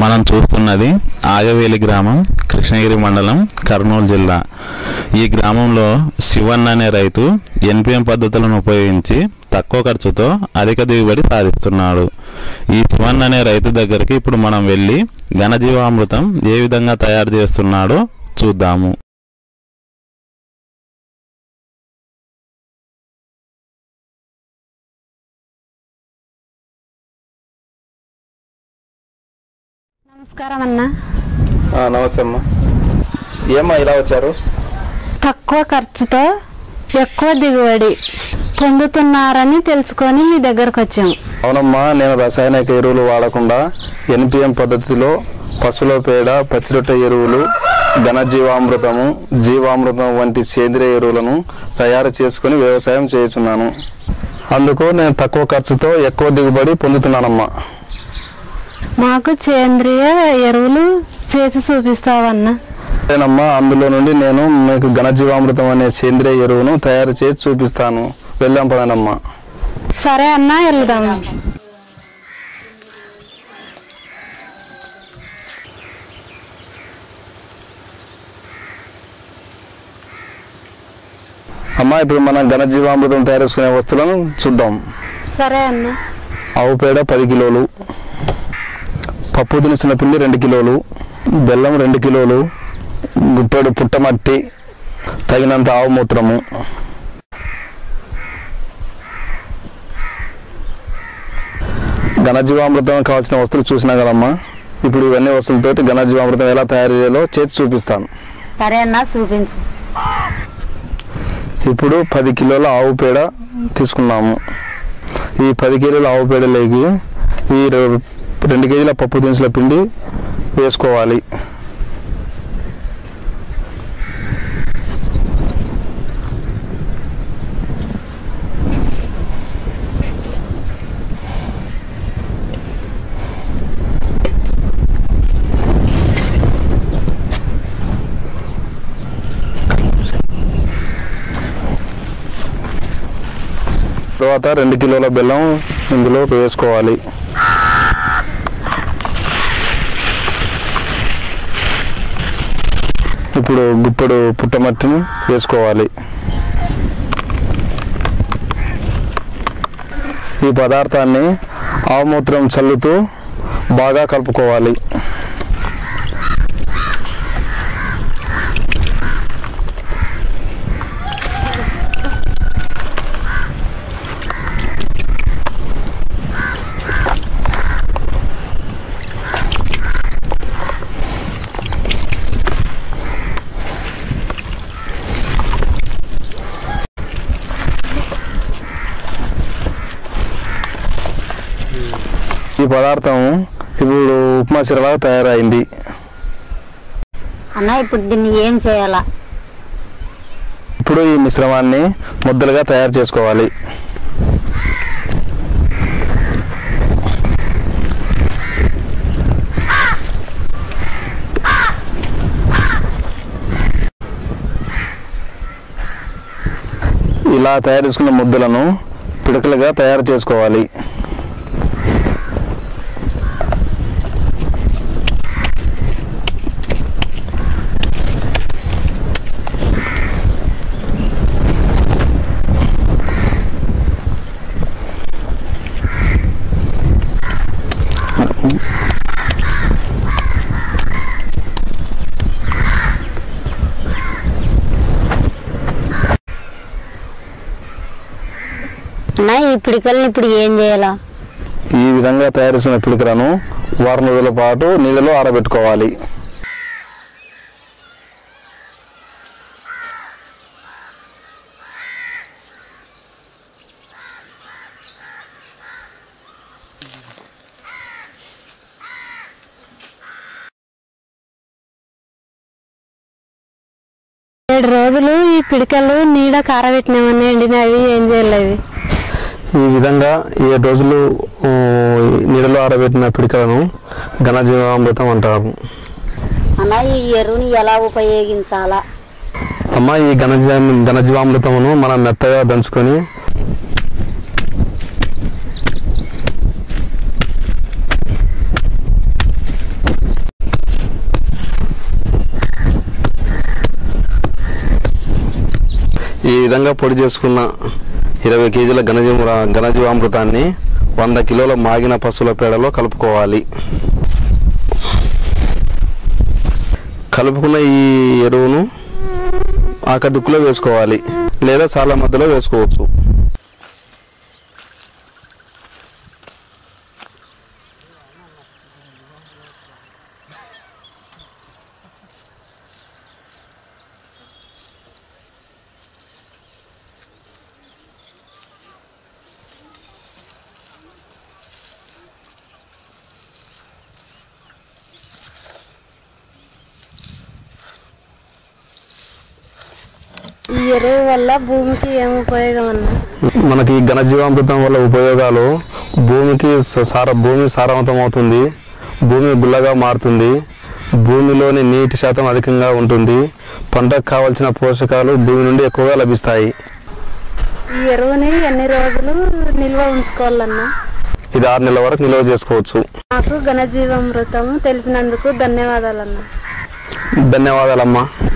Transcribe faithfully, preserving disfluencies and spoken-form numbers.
మనం చూస్తున్నది ఆగవేలి గ్రామం, కృష్ణగిరి మండలం, కర్నూలు జిల్లా. ఈ గ్రామంలో శివన్ అనే రైతు ఎన్పిఎం పద్ధతులను ఉపయోగించి తక్కువ ఖర్చుతో అధిక దిగుబడి సాధిస్తున్నాడు. ఈ శివన్ అనే రైతు దగ్గరికి ఇప్పుడు మనం వెళ్ళి ఘనజీవామృతం ఏ విధంగా తయారు చేస్తున్నాడో చూద్దాము. నమస్కారం అన్న. నమస్తే అమ్మా. ఏమ్మా ఇలా వచ్చారు? తక్కువ ఖర్చుతో ఎక్కువ దిగుబడి పొందుతున్నారని తెలుసుకొని మీ దగ్గరకు వచ్చాము. అవునమ్మా, నేను రసాయనిక ఎరువులు వాడకుండా ఎన్పిఎం పద్ధతిలో పశువుల పేడ, పచ్చిరొట్టె ఎరువులు, ఘనజీవామృతము, జీవామృతం వంటి సేంద్రియ ఎరువులను తయారు చేసుకుని వ్యవసాయం చేస్తున్నాను. అందుకు నేను తక్కువ ఖర్చుతో ఎక్కువ దిగుబడి పొందుతున్నానమ్మా. మాకు సేంద్రియ ఎరువులు చేసి చూపిస్తావన్నా? అదేనమ్మా, అందులో నుండి నేను మీకు ఘనజీవామృతం అనే సేంద్రియ ఎరువును తయారు చేసి చూపిస్తాను. వెళ్దాం పదనమ్మా. సరే అన్న, వెళ్దాం. అమ్మా, ఇప్పుడు మనం ఘనజీవామృతం తయారు చేసుకునే వస్తువులను చూద్దాం. సరే అన్న. ఆవు పేడ పది కిలోలు, పప్పు దినుసుల పిండి రెండు కిలోలు, బెల్లం రెండు కిలోలు, గుప్పెడు పుట్టమట్టి, తగినంత ఆవు మూత్రము. ఘనజీవామృతం కావాల్సిన వస్తువులు చూసినా కదమ్మా. ఇప్పుడు ఇవన్నీ వస్తువులతోటి ఘనజీవామృతం ఎలా తయారు చేయాలో చేసి చూపిస్తాను. సరే అన్న, చూపించు. ఇప్పుడు పది కిలోల ఆవు పేడ తీసుకున్నాము. ఈ పది కిలోల ఆవు పేడలోకి ఈ రెండు కేజీల పప్పు దినుసుల పిండి వేసుకోవాలి. తర్వాత రెండు కిలోల బెల్లం ఇందులో వేసుకోవాలి. ఇప్పుడు గుప్పెడు పుట్టమట్టిని వేసుకోవాలి. ఈ పదార్థాన్ని ఆవుమూత్రం చల్లుతూ బాగా కలుపుకోవాలి. ఈ పదార్థం ఇప్పుడు ఉప్మా సిరలాగా తయారైంది. అన్న, ఇప్పుడు దీన్ని ఏం చేయాలా? ఇప్పుడు ఈ మిశ్రమాన్ని ముద్దలుగా తయారు చేసుకోవాలి. ఇలా తయారు చేసుకున్న ముద్దలను పిడకలుగా తయారు చేసుకోవాలి. ఈ పిడికల్ని ఇప్పుడు ఏం చేయాలా? ఈ విధంగా తయారు చేసిన పిడికలను వారం రోజుల పాటు నీళ్ళలో ఆరబెట్టుకోవాలి. ఏడు రోజులు ఈ పిడికలు నీడ కారబెట్టినామని ఎండినవి ఏం చేయలేవి. ఈ విధంగా ఏడు రోజులు నీడలో ఆరబెట్టిన పిడికలను ఘనజీవామృతం అంటారు. అన్న, ఈ ఎరువుని ఎలా ఉపయోగించాలా? అమ్మ, ఈ ఘనజీవ ఘనజీవామృతమును మనం మెత్తగా దంచుకొని ఈ విధంగా పొడి చేసుకున్న ఇరవై కేజీల ఘనజీవ ఘనజీవామృతాన్ని వంద కిలోల మాగిన పశువుల పేడలో కలుపుకోవాలి. కలుపుకున్న ఈ ఎరువును ఆకదుక్కులో వేసుకోవాలి లేదా చాలా మధ్యలో వేసుకోవచ్చు. ఈ ఎరువు వల్ల భూమికి ఏం ఉపయోగం అన్న? మనకి ఘనజీవామృతం వల్ల ఉపయోగాలు భూమికి సార భూమి సారవంతం అవుతుంది, భూమి గుల్లగా మారుతుంది, భూమిలోని నీటి శాతం అధికంగా ఉంటుంది, పంటకు కావాల్సిన పోషకాలు భూమి నుండి ఎక్కువగా లభిస్తాయి. ఈ ఎరువుని ఎన్ని రోజులు నిల్వ ఉంచుకోవాలన్నా? ఇది ఆరు నెలల వరకు నిల్వ చేసుకోవచ్చు. నాకు ఘనజీవామృతం తెలిపినందుకు ధన్యవాదాలన్నా. ధన్యవాదాలమ్మా.